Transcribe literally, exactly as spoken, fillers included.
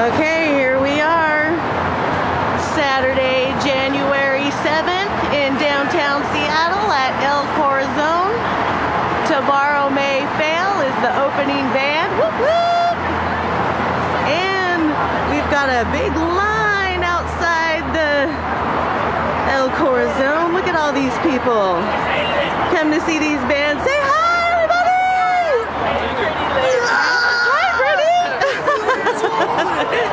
Okay, here we are. Saturday, January seventh in downtown Seattle at El Corazon. Tomorrow May Fail is the opening band. Whoop, whoop. And we've got a big line outside the El Corazon. Look at all these people. Come to see these bands. Say hi, everybody! Hi, Brittany!